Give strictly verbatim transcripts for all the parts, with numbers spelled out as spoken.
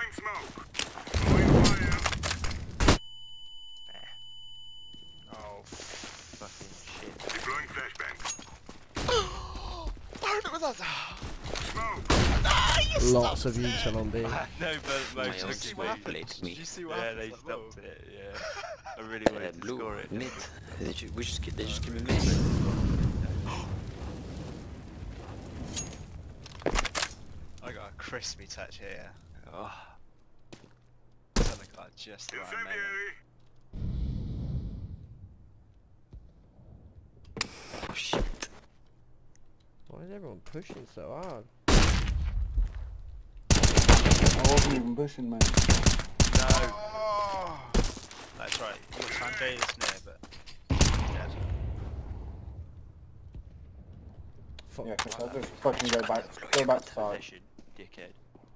Oh, fucking shit. Lots of intel on B. I had no My motion. ult manipulates me. Did you see what Yeah, happened? they Like, stopped whoa. it, yeah. I really Uh, wanted to blue, score it. mid. They ju we just, they just give me mid. I got a crispy touch here. Oh. Something like just the right moment. Oh shit. Why is everyone pushing so hard? I wasn't even pushing, mate. No. Oh. That's right. You got Sanjay that's near, but dead. Fuck. Yeah, because I'll just fucking go back, go back to side. Possession, dickhead.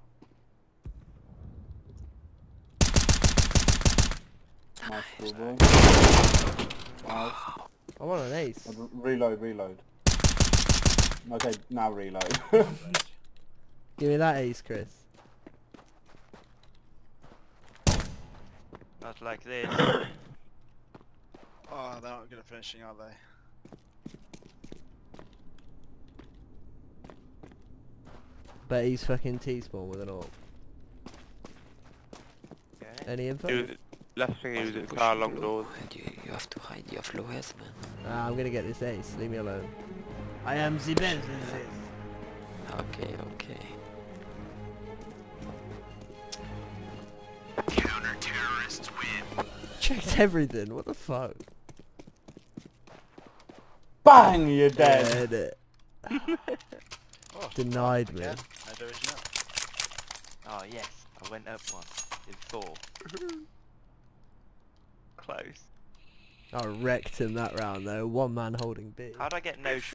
Nice school boy. Nice. I want an ace. Re- Reload, reload. Okay, now reload. Give me that ace, Chris. Not like this. Oh, they're not good at finishing, are they? Bet he's fucking T-spawn with an AWP. Okay. Any info? He was, last thing he was at the car long doors. And you, you have to hide your flow heads, man. Ah, I'm gonna get this ace. Leave me alone. I am the best in this. Okay, okay. Counter-terrorists win. Checked everything. What the fuck? Bang! You're dead. Dead. Oh, Denied me. again. No original. Oh yes, I went up one. In four. Close. I wrecked him that round though. One man holding B. How'd I get no sh